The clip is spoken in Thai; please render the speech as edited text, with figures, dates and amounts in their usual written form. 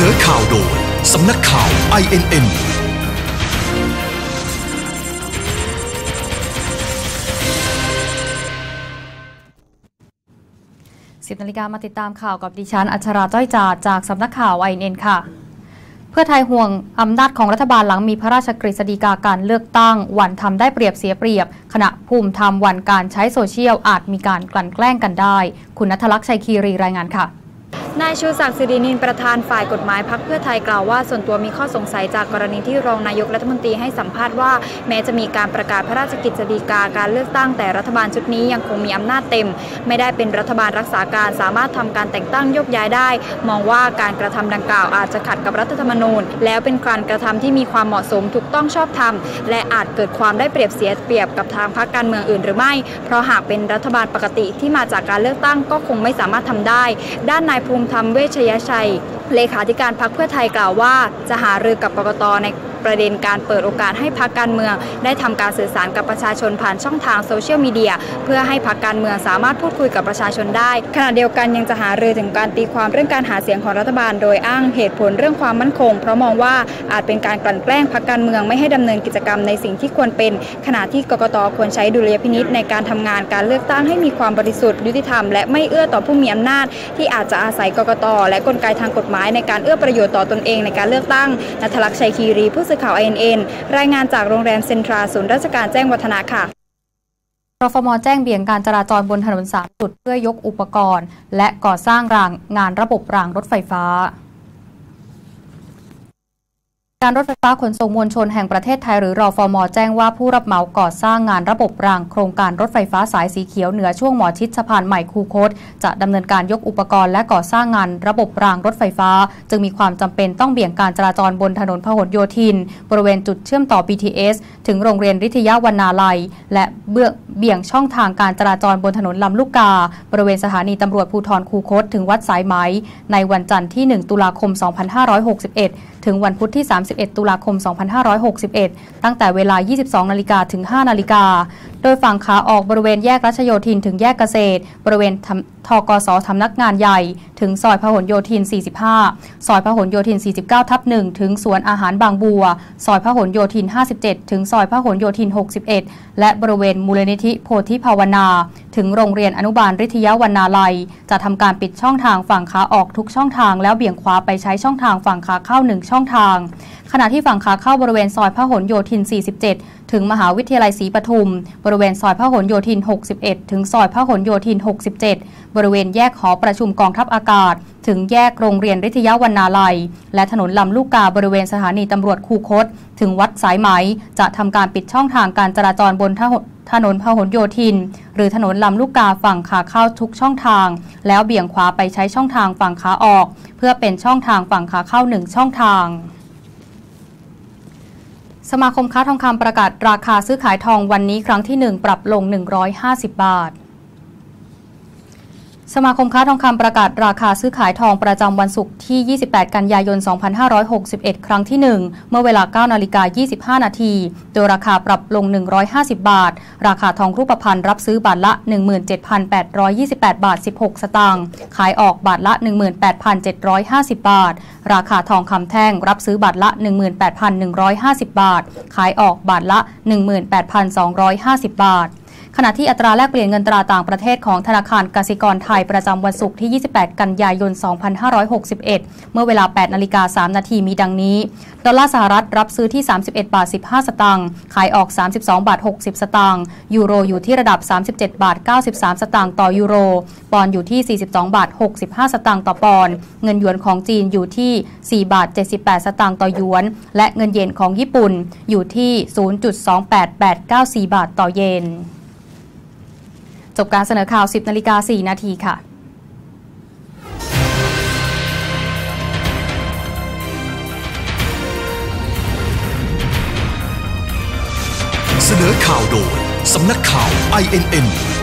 นอข่าวโดยสำนักข่าว INN 10 นาฬิกามาติดตามข่าวกับดิฉันอัชราจ้อยจาดจากสำนักข่าว INN ค่ะเพื่อไทยห่วงอำนาจของรัฐบาลหลังมีพระราชกฤษฎีกาการเลือกตั้งวันทำได้เปรียบเสียเปรียบขณะภูมิธรรมวันการใช้โซเชียลอาจมีการกลั่นแกล้งกันได้คุณณัฐลักษณ์ชัยคีรีรายงานค่ะนายชูศักดิ์สิรินินประธานฝ่ายกฎหมายพรรคเพื่อไทยกล่าวว่าส่วนตัวมีข้อสงสัยจากกรณีที่รองนายกรัฐมนตรีให้สัมภาษณ์ว่าแม้จะมีการประกาศพระราชกฤษฎีกาการเลือกตั้งแต่รัฐบาลชุดนี้ยังคงมีอำนาจเต็มไม่ได้เป็นรัฐบาลรักษาการสามารถทำการแต่งตั้งโยกย้ายได้มองว่าการกระทำดังกล่าวอาจจะขัดกับรัฐธรรมนูญแล้วเป็นการกระทำที่มีความเหมาะสมถูกต้องชอบธรรมและอาจเกิดความได้เปรียบเสียเปรียบกับทางพรรคการเมืองอื่นหรือไม่เพราะหากเป็นรัฐบาลปกติที่มาจากการเลือกตั้งก็คงไม่สามารถทำได้ด้านนายภูมิธรรมเวชยชัยเลขาธิการพรรคเพื่อไทยกล่าวว่าจะหารือกับกกต.ในประเด็นการเปิดโอกาสให้พรรคการเมืองได้ทำการสื่อสารกับประชาชนผ่านช่องทางโซเชียลมีเดียเพื่อให้พรรคการเมืองสามารถพูดคุยกับประชาชนได้ขณะเดียวกันยังจะหารือถึงการตีความเรื่องการหาเสียงของรัฐบาลโดยอ้างเหตุผลเรื่องความมั่นคงเพราะมองว่าอาจเป็นการกลั่นแกล้งพรรคการเมืองไม่ให้ดำเนินกิจกรรมในสิ่งที่ควรเป็นขณะที่กกต.ควรใช้ดุลยพินิจในการทำงานการเลือกตั้งให้มีความบริสุทธิ์ยุติธรรมและไม่เอื้อต่อผู้มีอำนาจที่อาจจะอาศัยกกต.และกลไกทางกฎหมายในการเอื้อประโยชน์ต่อตนเองในการเลือกตั้งณัฐลักษณ์ชัยคีรีผู้สื่อข่าว INN รายงานจากโรงแรมเซ็นทรัลศูนย์ราชการแจ้งวัฒนะค่ะรฟม.แจ้งเบี่ยงการจราจรบนถนน3 จุดเพื่อยกอุปกรณ์และก่อสร้างงานระบบรางรถไฟฟ้าการรถไฟฟ้าขนส่งมวลชนแห่งประเทศไทยหรือรฟม.แจ้งว่าผู้รับเหมาก่อสร้างงานระบบรางโครงการรถไฟฟ้าสายสีเขียวเหนือช่วงหมอชิดสะพานใหม่คูคตจะดำเนินการยกอุปกรณ์และก่อสร้างงานระบบรางรถไฟฟ้าจึงมีความจำเป็นต้องเบี่ยงการจราจรบนถนนพหลโยธินบริเวณจุดเชื่อมต่อ BTS ถึงโรงเรียนวิทยาวรรณาลัยและเบี่ยงช่องทางการจราจรบนถนนลำลูกกาบริเวณสถานีตำรวจภูธรคูคตถึงวัดสายไหมในวันจันทร์ที่1 ตุลาคม 2561ถึงวันพุธที่31 ตุลาคม 2561ตั้งแต่เวลา 22 นาฬิกาถึง 5 นาฬิกาโดยฝั่งขาออกบริเวณแยกรัชโยธินถึงแยกเกษตรบริเวณทกส.สำนักงานใหญ่ถึงซอยพหลโยธิน 45 ซอยพหลโยธิน 49/1 ถึงสวนอาหารบางบัว ซอยพหลโยธิน 57 ถึงซอยพหลโยธิน 61 และบริเวณมูลนิธิโพธิภาวนาถึงโรงเรียนอนุบาลฤทยาวรรณาลัยจะทำการปิดช่องทางฝั่งขาออกทุกช่องทางแล้วเบี่ยงขวาไปใช้ช่องทางฝั่งขาเข้า1ช่องทางขณะที่ฝั่งขาเข้าบริเวณซอยพหลโยธิน 47 ถึงมหาวิทยาลัยศรีปทุมบริเวณซอยพหลโยธิน 61 ถึงซอยพหลโยธิน 67 บริเวณแยกหอประชุมกองทัพอากาศถึงแยกโรงเรียนฤทยาวรรณาลัยและถนนลำลูกกาบริเวณสถานีตำรวจคูคตถึงวัดสายไหมจะทำการปิดช่องทางการจราจรบนถนนพหลโยธินหรือถนนลำลูกกาฝั่งขาเข้าทุกช่องทางแล้วเบี่ยงขวาไปใช้ช่องทางฝั่งขาออกเพื่อเป็นช่องทางฝั่งขาเข้า1ช่องทางสมาคมค้าทองคำประกาศราคาซื้อขายทองวันนี้ครั้งที่1ปรับลง150 บาทสมาคมค้าทองคำประกาศราคาซื้อขายทองประจำวันศุกร์ที่ 28 กันยายน 2561 ครั้งที่1เมื่อเวลา 9:25 นาทีโดยราคาปรับลง150 บาทราคาทองรูปพรรณรับซื้อบาทละ 17,828 บาท 16 สตางค์ขายออกบาทละ 18,750 บาทราคาทองคำแท่งรับซื้อบาทละ 18,150 บาทขายออกบาทละ 18,250 บาทขณะที่อัตราแลกเปลี่ยนเงินตราต่างประเทศของธนาคารกสิกรไทยประจำวันศุกร์ที่ 28 กันยายน 2561 เมื่อเวลา 8:03 นาทีมีดังนี้ดอลลาร์สหรัฐรับซื้อที่ 31 บาท 15 สตางค์ขายออก 32 บาท 60 สตางค์ยูโรอยู่ที่ระดับ 37 บาท 93 สตางค์ต่อยูโรปอนด์อยู่ที่ 42 บาท 65 สตางค์ต่อปอนด์เงินหยวนของจีนอยู่ที่ 4 บาท 78 สตางค์ต่อหยวนและเงินเยนของญี่ปุ่นอยู่ที่ 0.28894 บาทต่อเยนจบการเสนอข่าว 10:04 นาทีค่ะเสนอข่าวโดยสำนักข่าว INN